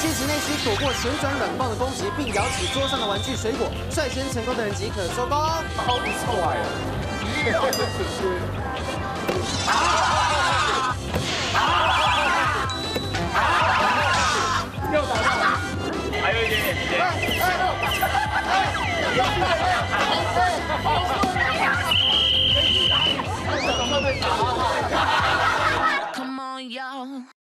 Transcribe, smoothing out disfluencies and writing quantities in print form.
练习内需躲过旋转软棒的攻击，并摇起桌上的玩具水果，率先成功的人即可收工。 好不错哎！又打到了，还有一点点时间。